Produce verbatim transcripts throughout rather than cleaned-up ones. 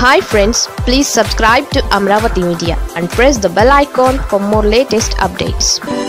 Hi friends, please subscribe to Amaravathi Media and press the bell icon for more latest updates.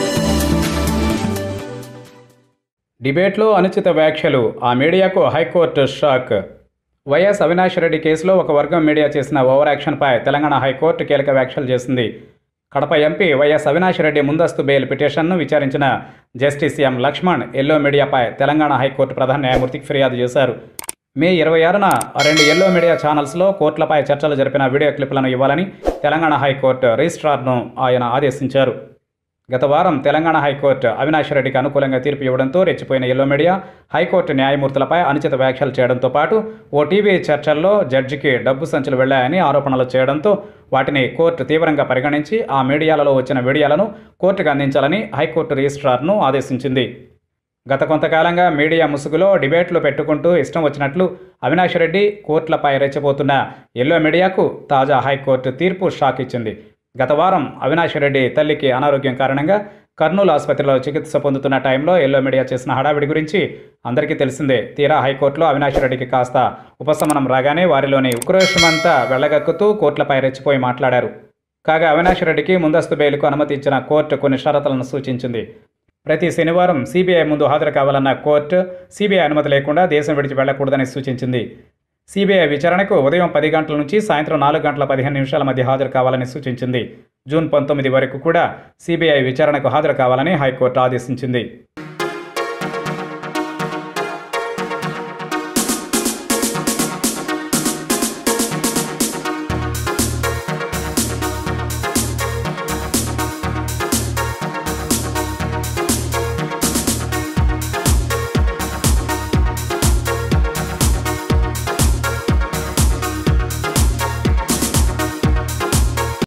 డిబేట్లో అనుచిత వ్యాఖ్యలు ఆ మీడియాకు high court shock. YS Avinash Reddy కేసులో ఒక వర్గం మీడియా చేసిన ఓవర్ యాక్షన్పై తెలంగాణ హైకోర్టు కీలక వ్యాఖ్యలు చేసింది. కడప ఎంపీ వైఎస్ అవినాష్ రెడ్డి ముందస్తు బెయిల్ పిటిషన్ను విచారించిన జస్టిస్ ఎం లక్ష్మణ్ ఎల్లో మీడియాపై తెలంగాణ హైకోర్టు ప్రధాన న్యాయమూర్తికి ఫిర్యాదు చేశారు. మే ఇరవై ఆరున రెండు ఎల్లో మీడియా ఛానల్స్లో కోర్టులపై చర్చలు జరిపిన వీడియో క్లిప్లను ఇవ్వాలని తెలంగాణ హైకోర్టు రిజిస్ట్రార్ను ఆయన ఆదేశించారు. గత వారం తెలంగాణ హైకోర్టు అవినాష్ రెడ్డికి అనుకూలంగా తీర్పు ఇవ్వడంతో రెచ్చిపోయిన ఎల్లో మీడియా హైకోర్టు న్యాయమూర్తులపై అనుచిత వ్యాఖ్యలు చేయడంతో పాటు ఓ టీవీ చర్చల్లో జడ్జికి డబ్బు సంచులు వెళ్లాయని ఆరోపణలు చేయడంతో వాటిని కోర్టు తీవ్రంగా పరిగణించి ఆ మీడియాలలో వచ్చిన వీడియోలను కోర్టుకు అందించాలని హైకోర్టు రిజిస్ట్రార్ను ఆదేశించింది. గత కొంతకాలంగా మీడియా ముసుగులో డిబేట్లు పెట్టుకుంటూ ఇష్టం వచ్చినట్లు అవినాష్ రెడ్డి కోర్టులపై రెచ్చిపోతున్న ఎల్లో మీడియాకు తాజా హైకోర్టు తీర్పు షాక్ ఇచ్చింది. గత వారం అవినాష్ రెడ్డి తల్లికి అనారోగ్యం కారణంగా కర్నూలు ఆసుపత్రిలో చికిత్స పొందుతున్న టైంలో ఎల్లో మీడియా చేసిన హడావిడి గురించి అందరికీ తెలిసిందే. తీరా హైకోర్టులో అవినాష్ రెడ్డికి కాస్త ఉపశమనం రాగానే వారిలోని ఉక్రోషమంతా వెళ్లగక్కుతూ కోర్టులపై రెచ్చిపోయి మాట్లాడారు. కాగా అవినాష్ రెడ్డికి ముందస్తు బెయిల్కు అనుమతి ఇచ్చిన కోర్టు కొన్ని షరతులను సూచించింది. ప్రతి శనివారం సిబిఐ ముందు హాజరు కావాలన్న కోర్టు సిబిఐ అనుమతి లేకుండా దేశం విడిచి వెళ్లకూడదని సూచించింది. సిబిఐ విచారణకు ఉదయం పది గంటల నుంచి సాయంత్రం నాలుగు గంటల పదిహేను నిమిషాల మధ్య హాజరు కావాలని సూచించింది. జూన్ పంతొమ్మిది వరకు కూడా సిబిఐ విచారణకు హాజరు కావాలని హైకోర్టు ఆదేశించింది.